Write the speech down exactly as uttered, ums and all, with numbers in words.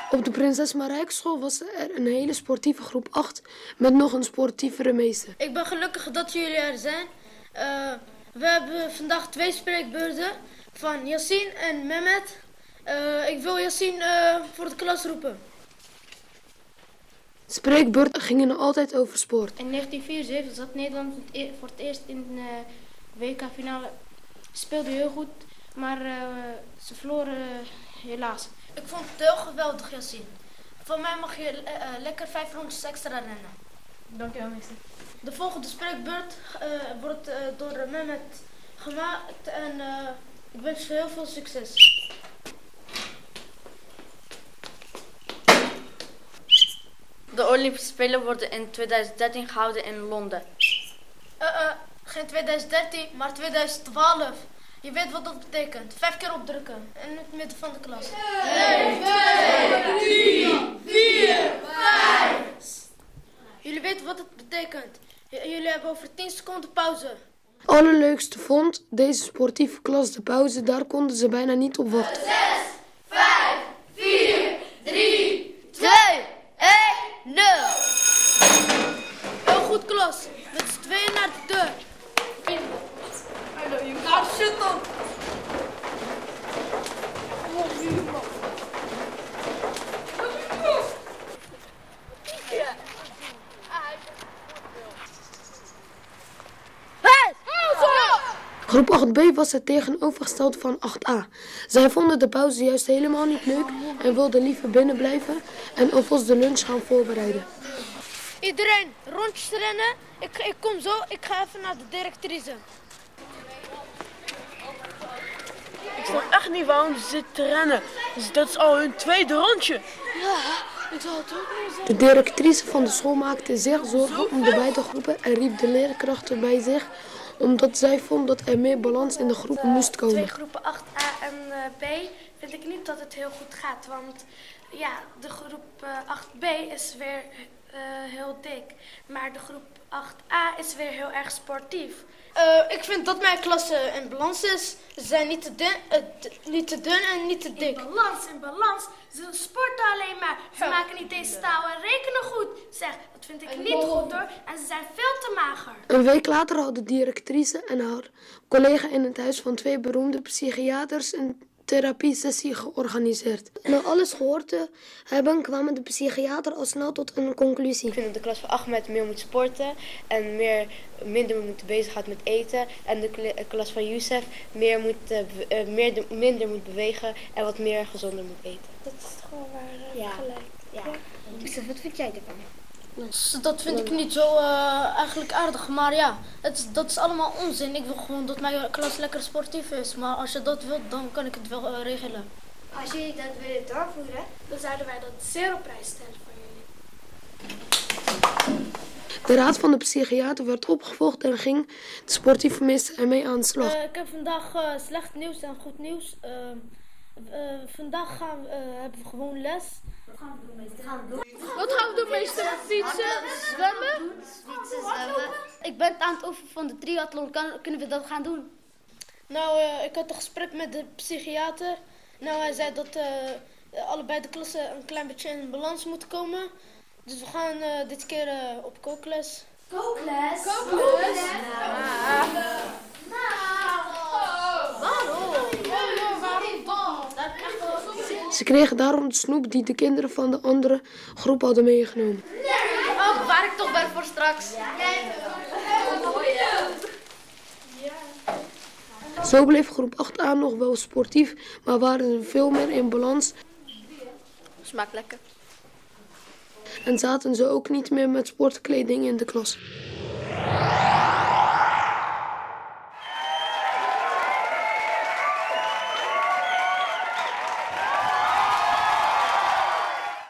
Op de Prinses Marijkeschool was er een hele sportieve groep acht met nog een sportievere meester. Ik ben gelukkig dat jullie er zijn. Uh, we hebben vandaag twee spreekbeurten van Yassine en Mehmet. Uh, ik wil Yassine uh, voor de klas roepen. Spreekbeurten gingen altijd over sport. In negentien vierenzeventig zat Nederland voor het eerst in de uh, W K-finale. Speelde heel goed, maar uh, ze verloren uh, helaas. Ik vond het heel geweldig, Yassine. Van mij mag je uh, lekker vijf rondjes extra rennen. Dankjewel, meester. De volgende spreekbeurt uh, wordt uh, door Mehmet gemaakt en uh, ik wens je heel veel succes. De Olympische Spelen worden in tweeduizend dertien gehouden in Londen. Uh, uh, geen tweeduizend dertien, maar tweeduizend twaalf. Je weet wat dat betekent. Vijf keer opdrukken. In het midden van de klas. een, twee, drie, vier, vijf. Jullie weten wat het betekent. J- jullie hebben over tien seconden pauze. Allerleukste vond deze sportieve klas de pauze. Daar konden ze bijna niet op wachten. zes, vijf, vier, drie, twee, één, nul. Heel goed, klas. Met z'n tweeën naar de deur. Nou, shit dan. Groep acht B was het tegenovergestelde van acht A. Zij vonden de pauze juist helemaal niet leuk en wilden liever binnen blijven en alvast de lunch gaan voorbereiden. Iedereen, rondjes rennen. Ik, ik kom zo, ik ga even naar de directrice. Ik snap echt niet waarom ze zitten te rennen. Dus dat is al hun tweede rondje. Ja, ik zal het ook niet zeggen. De directrice van de school maakte zich zorgen om de beide groepen en riep de leerkrachten bij zich, omdat zij vond dat er meer balans in de groepen moest komen. Twee groepen acht A en uh, B vind ik niet dat het heel goed gaat, want ja, de groep uh, acht B is weer uh, heel dik, maar de groep acht A is weer heel erg sportief. Uh, ik vind dat mijn klas uh, in balans is. Ze zijn niet te, dun, uh, d- niet te dun en niet te dik. In balans, in balans. Ze sporten alleen maar. Ze ja. maken niet eens taal en rekenen goed. Zeg, dat vind ik niet goed hoor. En ze zijn veel te mager. Een week later had de directrice en haar collega in het huis van twee beroemde psychiaters een therapiesessie georganiseerd. Na alles gehoord te hebben kwamen de psychiater al snel tot een conclusie. Ik vind dat de klas van Ahmed meer moet sporten en meer, minder moet bezighouden met eten. En de klas van Youssef meer moet, uh, meer de, minder moet bewegen en wat meer gezonder moet eten. Dat is gewoon waar uh, ja. gelijk. Ja. Youssef, wat vind jij ervan? Dat vind ik niet zo uh, eigenlijk aardig, maar ja, het, dat is allemaal onzin. Ik wil gewoon dat mijn klas lekker sportief is, maar als je dat wilt, dan kan ik het wel uh, regelen. Als jullie dat willen doorvoeren, dan zouden wij dat zeer op prijs stellen voor jullie. De raad van de psychiater werd opgevolgd en ging de sportieve meester ermee aan de slag. Uh, ik heb vandaag uh, slecht nieuws en goed nieuws. Uh, uh, vandaag gaan we, uh, hebben we gewoon les. Wat gaan we doen, meester? Gaan we doen? Wat gaan we doen, meester? Fietsen, zwemmen? Fietsen, zwemmen. Ik ben aan het oefenen van de triathlon. Kan, kunnen we dat gaan doen? Nou, uh, ik had een gesprek met de psychiater. Nou, hij zei dat uh, allebei de klassen een klein beetje in balans moeten komen. Dus we gaan uh, dit keer uh, op kookles. Kookles? Kookles? Nou. Ze kregen daarom de snoep die de kinderen van de andere groep hadden meegenomen. Oh, bewaar ik toch wel voor straks. Zo bleef groep acht A nog wel sportief, maar waren ze veel meer in balans. Smaakt lekker. En zaten ze ook niet meer met sportkleding in de klas.